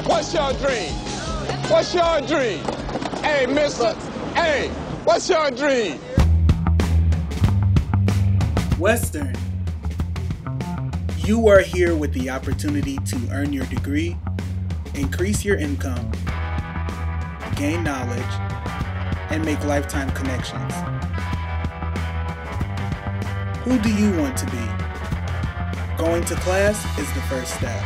What's your dream? What's your dream? Hey, mister. Hey, what's your dream? Western. You are here with the opportunity to earn your degree, increase your income, gain knowledge, and make lifetime connections. Who do you want to be? Going to class is the first step.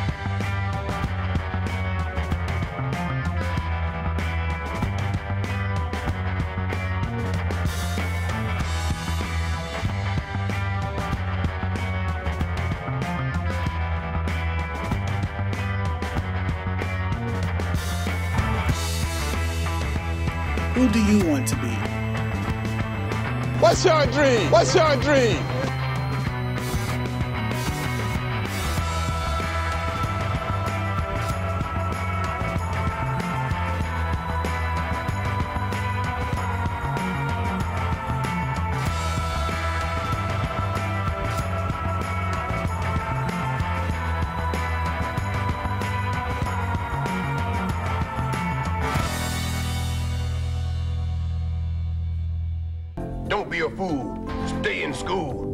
Who do you want to be? What's your dream? What's your dream? Don't be a fool. Stay in school.